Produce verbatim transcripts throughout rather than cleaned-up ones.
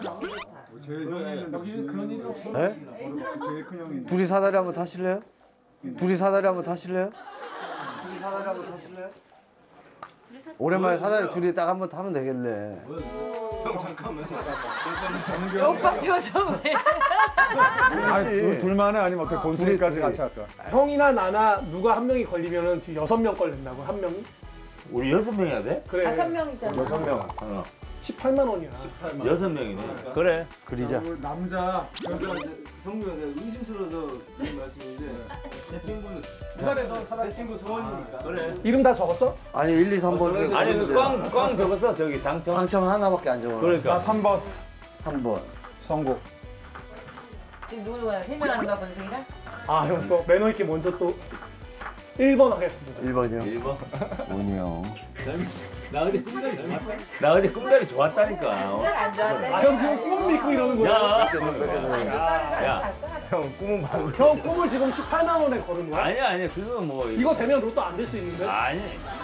너무 좋다. 제일 여기는 그런 일이 없어. 네? 제일 큰 형이. 둘이 사다리 한번 타실래요? 둘이 사다리 한번 타실래요? 둘이 사다리 한번 타실래요? 오랜만에 사다리 둘이 딱 한번 타면 되겠네. 형 잠깐만. 오빠 표정 왜? 아니 둘만에 아니면 어떻게 본수리까지 같이 할까? 형이나 나나 누가 한 명이 걸리면은 지금 여섯 명 걸린다고 한 명이? 우리 여섯 명 해야 돼? 그래. 다섯 명이잖아. 여섯 명. 어. 십팔만 원이야. 여섯 명이네. 그래. 그리자. 남자. 그러니까 이제 성규가 내가 의심스러워서 드린 말씀인데 제 친구는 그날에 너 사다. 제 친구 소원이니까. 그래. 이름 다 적었어? 아니 일, 이, 삼 번. 아니 그꽝꽝 적었어 저기 당첨. 당첨 하나밖에 안 적어. 그러니까. 나 삼 번. 삼 번. 성공. 지금 누구 누구야? 세 명 하는 거야 본승이랑? 아, 형 또 매너 있게 먼저 또 일 번 하겠습니다. 일 번이요. 일 번. 원이요. 나 어제 꿈자리 좋았다. 나 어제 꿈자리 좋았다니까. 안 좋았대. 아, 형 지금 꿈 믿고 이러는 거야? 야. 야. 형 꿈은 봐. 형 꿈을 지금 십팔만 원에 걸은 거야? 아니야 아니야 그건 뭐. 이거 되면 로또 안 될 수 있는데? 아니.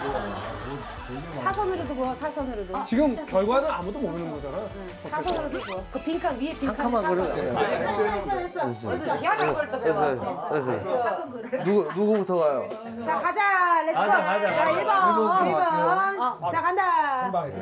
사선으로도 구워, 사선으로도. 지금 결과는 아무도 모르는 거잖아. 사선으로도 구워. 그 빈칸 위에 빈칸. 칸만 그려. 무슨 희한한 걸 또 배웠어. 됐어 됐어. 누구 누구부터 가요? 자, 가자. 렛츠고. 가자, 가자, 자, 가자. 일 번. 일번부터 일 번. 갈게요. 자, 간다. 한 방에.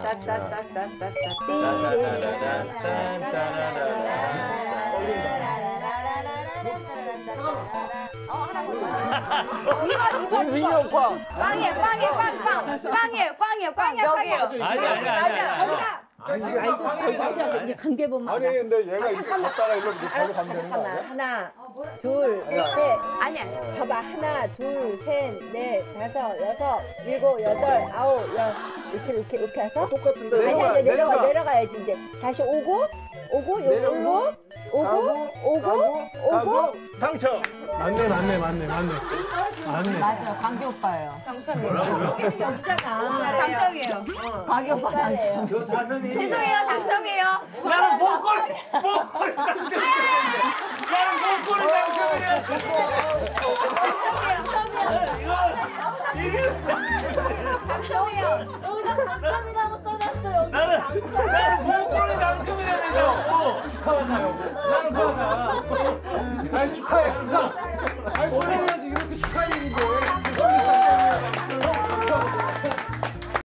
본승이 형 꽝. 꽝이에요, 꽝이에요, 꽝, 꽝. 꽝이에요, 꽝이에요, 꽝이에요. 여기요. 아니 아니 아니 아니. 이게 관계 보면 아니 근데 얘가 이렇게 갔다가 이렇게 바로 가면 되는 거 잠깐만. 아니야? 하나, 둘, 셋. 아니야. 봐봐. 하나, 둘, 셋, 넷, 다섯, 여섯, 일곱, 여덟, 아홉, 열. 이렇게 이렇게 이렇게 해서 똑같은데. 아니 아니 내려가 내려가야지 이제. 다시 오고 오고 요걸로 오고 오고 오고 당첨. 맞네, 맞네, 맞네, 맞네. 맞네. 맞아. 광기 오빠예요. 당첨이에요. 없잖아. 당첨이에요. 광기 오빠 당첨. 저 사선이. 죄송해요. 당첨이에요. 나는 목걸이 목걸이 당첨. 나는 목걸이 당첨이야. 당첨이에요. 여기다 당첨이라고 써놨어. 여기. 나는 나는 목걸이 당첨이야 내가. 축하하자, 형. 나는 축하하자. 아니, 축하해, 축하.